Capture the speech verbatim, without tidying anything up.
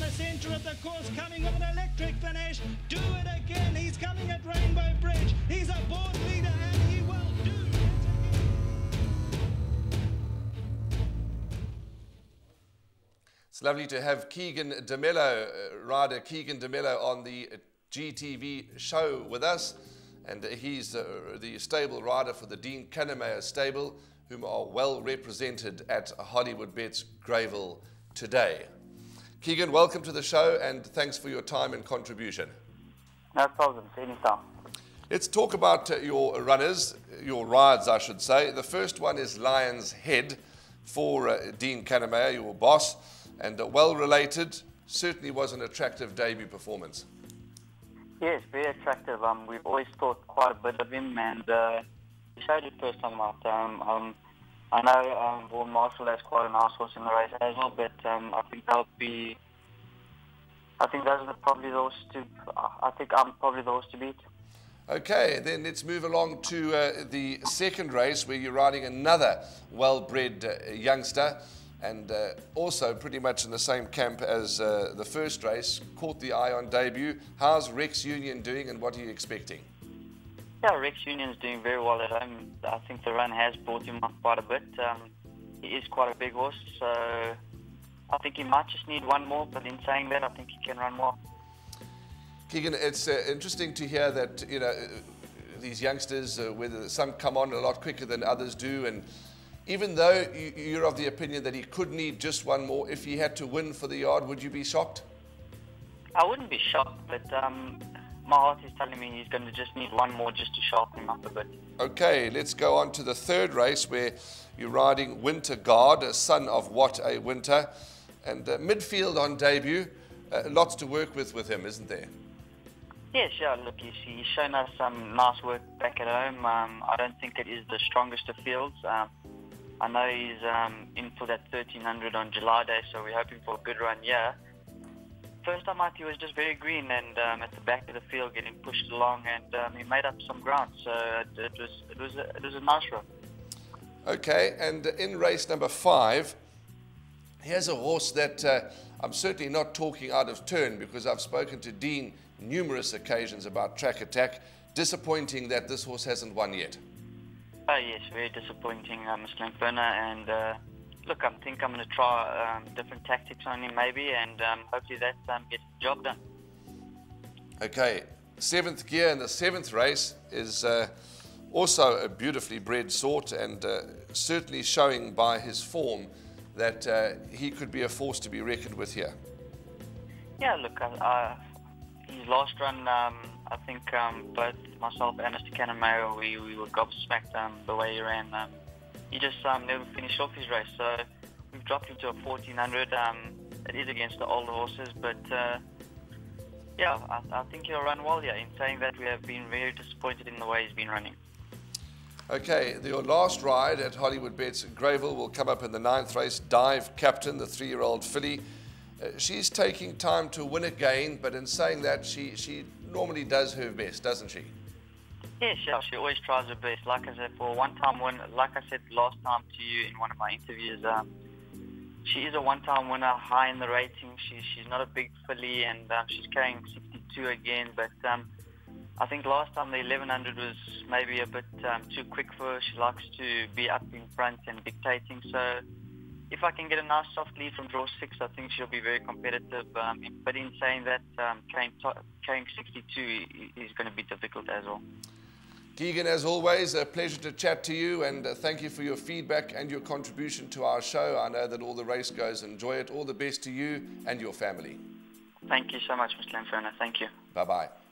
the centre of the course, coming with an electric finish. Do it again. He's coming at Rainbow Bridge. He's a board leader and he will do it again. It's lovely to have Keegan de Mello, uh, rider Keegan de Mello, on the G T V show with us. And uh, he's uh, the stable rider for the Dean Kannemeyer stable, whom are well represented at Hollywoodbets Greyville today. Keegan, welcome to the show and thanks for your time and contribution. No problem, anytime. Let's talk about uh, your runners, your rides I should say. The first one is Lion's Head for uh, Dean Kannemeyer, your boss, and uh, well related, certainly was an attractive debut performance. Yes, very attractive. Um, we've always thought quite a bit of him, and uh, he showed it first time out. Um, um, I know um, Vaughan Marshall has quite a nice horse in the race as well, but um, I think that'll be. I think those are probably the horse to. I think I'm probably the horse to beat. Okay, then let's move along to uh, the second race, where you're riding another well-bred uh, youngster, and uh, also pretty much in the same camp as uh, the first race. Caught the eye on debut. How's Rex Union doing, and what are you expecting? Yeah, Rex Union's doing very well at home. I think the run has brought him up quite a bit. Um, he is quite a big horse, so I think he might just need one more, but in saying that, I think he can run more. Keegan, it's uh, interesting to hear that, you know, these youngsters, uh, whether some come on a lot quicker than others do, and even though you, you're of the opinion that he could need just one more, if he had to win for the yard, would you be shocked? I wouldn't be shocked, but um, my heart is telling me he's going to just need one more just to sharpen him up a bit. Okay, let's go on to the third race, where you're riding Winter Guard, a son of What a Winter, and uh, midfield on debut. Uh, lots to work with with him, isn't there? Yes, yeah, look, he's, he's shown us some nice work back at home. Um, I don't think it is the strongest of fields. Um, I know he's um, in for that thirteen hundred on July Day, so we're hoping for a good run here. First time out, he was just very green and um, at the back of the field getting pushed along, and um, he made up some ground, so it, it was it was a, it was a nice run. Okay, and in race number five, here's a horse that uh, I'm certainly not talking out of turn, because I've spoken to Dean numerous occasions about Track Attack. Disappointing that this horse hasn't won yet. Oh yes, very disappointing, uh, Mister Inferno, and uh, look, I think I'm going to try um, different tactics on him maybe, and um, hopefully that um, gets the job done. Okay, seventh gear in the seventh race is uh, also a beautifully bred sort, and uh, certainly showing by his form that uh, he could be a force to be reckoned with here. Yeah, look, uh, uh, his last run, um, I think um, both myself and Mister Kannemeyer, we, we were gobsmacked um, the way he ran. Um, he just um, never finished off his race, so we've dropped him to a fourteen hundred. Um, it is against the older horses, but uh, yeah, I, I think he'll run well here. In saying that, we have been very disappointed in the way he's been running. Okay, your last ride at Hollywoodbets Greyville will come up in the ninth race. Dive Captain, the three-year-old filly. Uh, she's taking time to win again, but in saying that, she, she normally does her best, doesn't she? Yes, yeah, she always tries her best. Like I said, for a one-time win, like I said last time to you in one of my interviews, um, she is a one-time winner, high in the rating. She, she's not a big filly, and um, she's carrying sixty-two again, but um, I think last time the eleven hundred was maybe a bit um, too quick for her. She likes to be up in front and dictating, so if I can get a nice soft lead from draw six, I think she'll be very competitive. Um, but in saying that, um, carrying, carrying sixty-two is going to be difficult as well. Keegan, as always, a pleasure to chat to you, and uh, thank you for your feedback and your contribution to our show. I know that all the race goers enjoy it. All the best to you and your family. Thank you so much, Mister Inferno. Thank you. Bye-bye.